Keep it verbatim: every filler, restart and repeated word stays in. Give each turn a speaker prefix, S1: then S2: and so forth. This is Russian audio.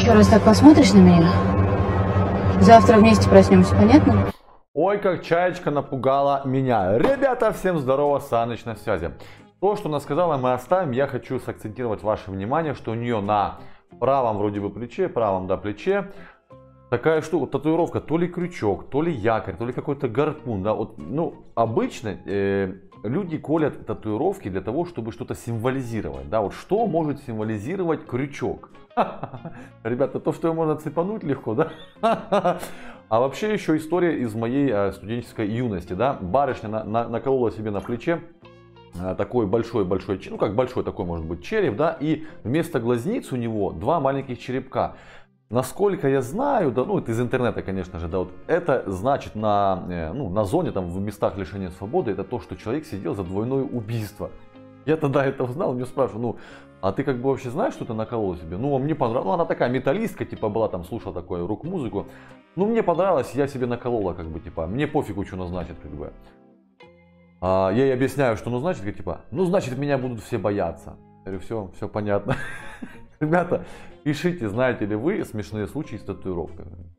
S1: Еще раз так посмотришь на меня, завтра вместе проснемся, понятно?
S2: Ой, как чаечка напугала меня. Ребята, всем здорово, Саныч на связи. То, что она сказала, мы оставим. Я хочу сакцентировать ваше внимание, что у нее на правом вроде бы плече, правом да плече такая штука, татуировка, то ли крючок, то ли якорь, то ли какой-то гарпун. Да, вот, ну, обычно э, люди колят татуировки для того, чтобы что-то символизировать. Да, вот что может символизировать крючок? Ребята, то, что его можно цепануть легко, да? А вообще еще история из моей э, студенческой юности. Да? Барышня на, на, наколола себе на плече э, такой большой-большой, ну как большой такой может быть череп, да, и вместо глазниц у него два маленьких черепка. Насколько я знаю, да, ну это из интернета, конечно же, да, вот это значит на, э, ну, на зоне, там в местах лишения свободы, это то, что человек сидел за двойное убийство. Я тогда это узнал, мне спрашивают, ну, а ты как бы вообще знаешь, что ты наколол себе? Ну, мне понравилось, ну, она такая металлистка, типа, была, там, слушала такую рок-музыку. Ну, мне понравилось, я себе наколола, как бы, типа, мне пофигу, что она значит, как бы. А, я ей объясняю, что ну значит, как, типа, ну, значит, меня будут все бояться. Я говорю, все, все понятно. Ребята, пишите, знаете ли вы смешные случаи с татуировками.